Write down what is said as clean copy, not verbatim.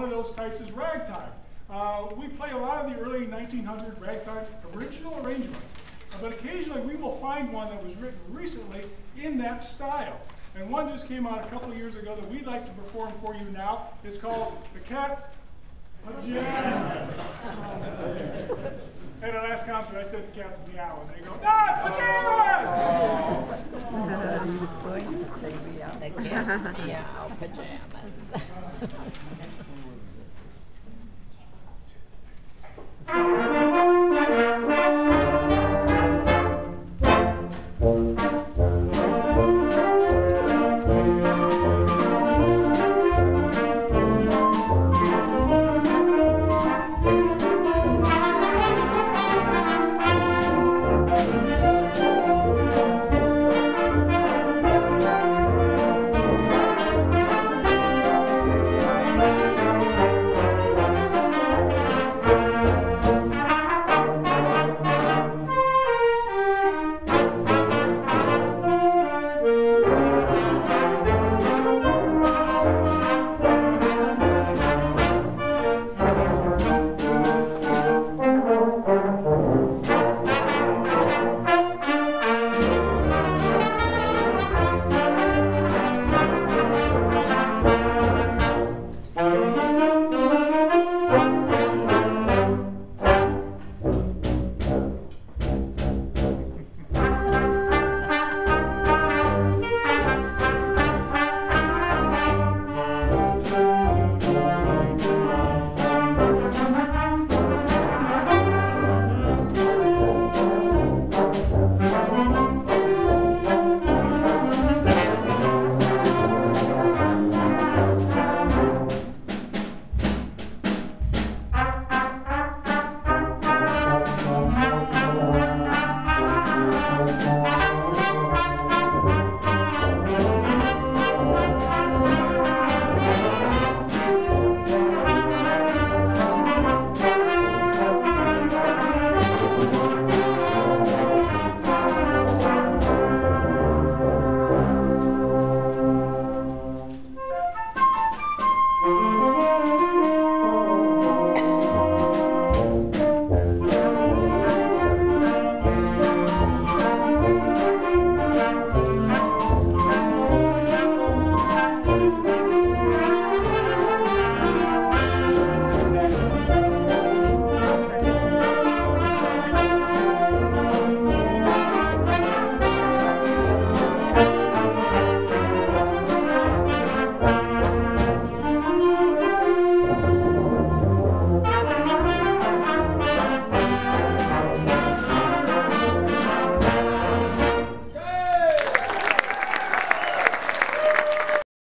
one of those types is ragtime. We play a lot of the early 1900 ragtime original arrangements, but occasionally we will find one that was written recently in that style. And one just came out a couple of years ago that we'd like to perform for you now. It's called The Cat's Pajamas. At our last concert, I said the cat's meow, and they go, no, it's pajamas! He was going to say meow. The cat's meow pajamas.